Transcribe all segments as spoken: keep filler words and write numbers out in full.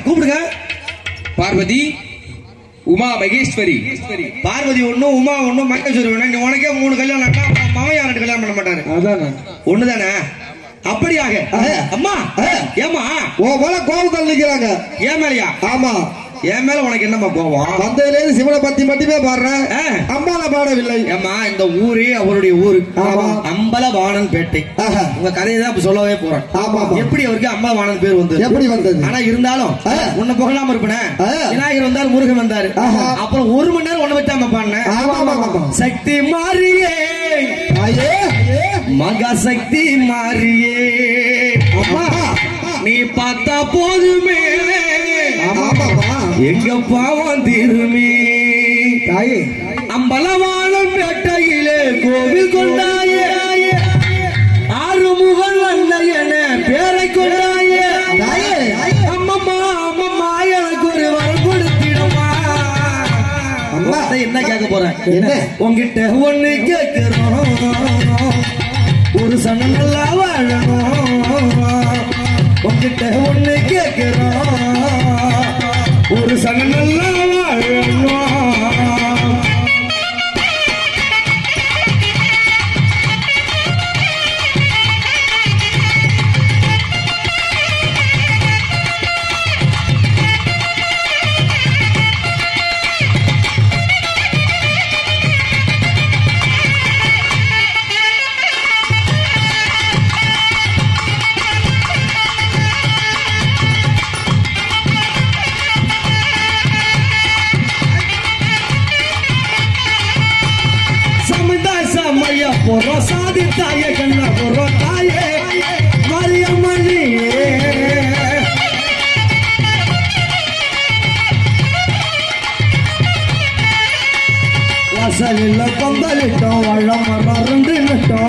கூப்பிடுங்க. பார்வதி உமா மகேஸ்வரி. பார்வதி ஒண்ணும் உமா ஒண்ணும் மகேஸ்வரி ஒண்ணு. உனக்கே மூணு கல்யாணம் மாமையா ரெண்டு கல்யாணம் பண்ண மாட்டாரு. அதானே ஒண்ணுதானே. அப்படியாக அம்மா ஏமா ஓ போல கோபத்தில் நிக்கிறாங்க. ஏன் மேலையா? ஆமா என் மேல உனக்கு என்னம்மா கோபம்? வந்ததுல சிவனை பத்தி மட்டுமே பாடுறேன், அம்பால பாடவில்லை. ஏமா இந்த ஊரே அவருடைய ஊரு அம்பலவாணன் பேட்டை. உங்க கதையை தான் சொல்லவே போறேன். எப்படி அவருக்கு அம்பலவாணன் பேர் வந்தது? எப்படி வந்தது? ஆனா இருந்தாலும் உன்னை புகழாம இருப்பேன். விநாயகர் வந்தாரு, முருகன் வந்தாரு. அப்புறம் ஒரு மணி நேரம் ஒண்ணு வச்சாம பாடினேன். சக்தி மாறியே மகா சக்தி மாறியே நீ பார்த்தா போதுமே எங்க பாவம் தீருமே. அம்பலவாணன் பேட்டையிலே கோவில் கொண்டாயே ஆறுமுகன் அண்ணன் பேரை கொண்டாயே. அம்மம்மா அம்மம்மா எனக்கு ஒரு வரம் கொடுத்திடமா. என்ன கேட்க போறேன்? உங்ககிட்ட ஒண்ணு கேட்கிறோம், ஒரு சனம் நல்லா வாழணும். உங்ககிட்ட ஒண்ணு கேட்கிறோம், ஒரு சனம் நல்லா வாழணும். Porro sadi taye kanna porro taye Maria Maria Vasalilla kondalito valla mararundinitto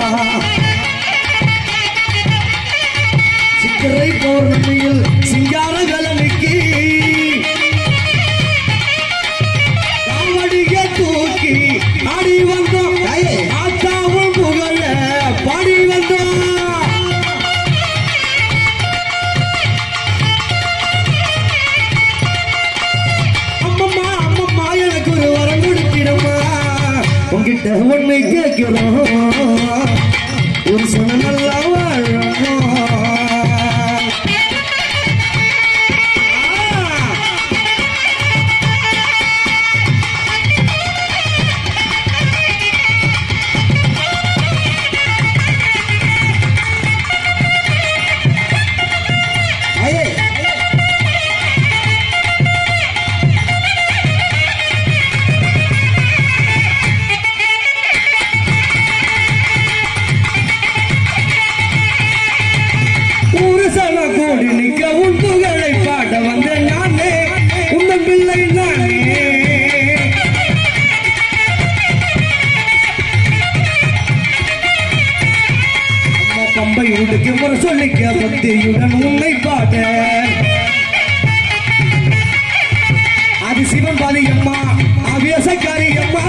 Sikrai purnamiyil singara galaniki Kavadiga tooki adi vando பாடி வந்தோ. அம்மம்மா அம்மம்மா எனக்கு ஒரு வரம் கொடுத்திடமா. உங்ககிட்ட ஒண்ணு கேட்கிறோம், ஒரு சொன்ன நல்லா வாழணும். சொல்லிக்க பக்தியுடன் உன்னை பாட அது சிவன் பாதியம்மா அவியசக்காரியம்மா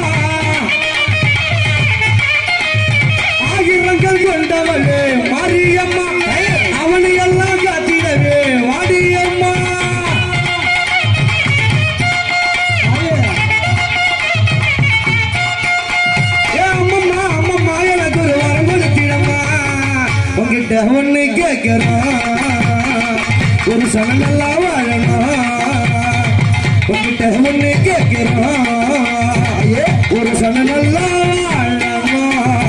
ஆயிரங்கள் கொண்டவளே மாரியம்மா அவனை எல்லாம் காத்திடவே வாடியம்மா. அம்மம்மா அம்மம்மா எனக்கு ஒரு வரம் கொடுத்திடம்மா. உங்ககிட்ட ஒண்ணு கேட்கிறோம், ஒரு சனம் நல்லா வாழணும். உங்ககிட்ட ஒண்ணு கேட்கிறோம், ஒரு சனம் நல்லா வாழணும்.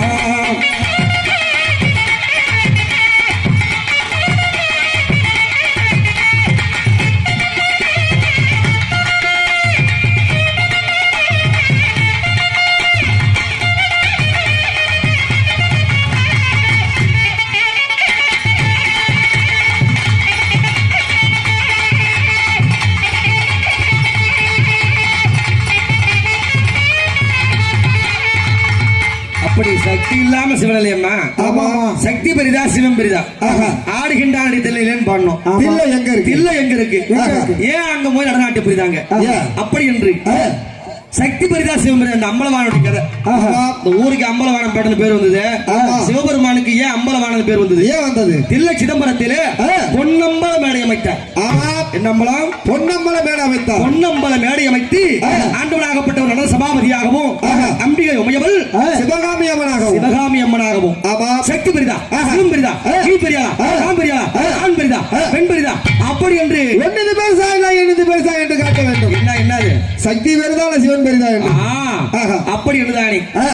சக்தி இல்லாம சிவனலையம்மா. சக்தி பெரிதா சிவம் பெரிதா? ஆடுகின்றான் தில்லையிலேன்னு பாடணும். தில்லை எங்க இருக்கு? தில்லை எங்க இருக்கு? ஏன் அங்க போய் நடனாட்டு புரியுதாங்க? அப்படி என்று சக்தி பெரிதா சிவபெருமான் அந்த அம்பலவானுடைய கதை. இந்த ஊருக்கு அம்பலவானம் பேட்டது பேர் வந்தது. சிவபெருமானுக்கு ஏன் அம்பலவானது பேர் வந்தது? ஏன் வந்தது? தில்லை சிதம்பரத்திலே பொன்னம்பல மேடை அமைத்தார். என்ன அம்பலம்? பொன்னம்பல மேடை அமைத்தார். பொன்னம்பல மேடை அமைத்து ஆண்டவனாகப்பட்டவர் நடன சபாபதியாகவும் அம்பிகை உமையவள் சிவகாமி அம்மனாகவும் சிவகாமி அம்மனாகவும் சக்தி பெரிதா சிவம் பெரிதா நீ பெரியா நான் பெரியா ஆண் பெரிதா பெண் பெரிதா அப்படி என்று என்னது பெருசா இல்ல என்னது பெருசா என்று காட்ட வேண்டும். என்ன என்னது? சக்தி பெரிதா சிவன் பெரிதா அப்படி என்றுதானே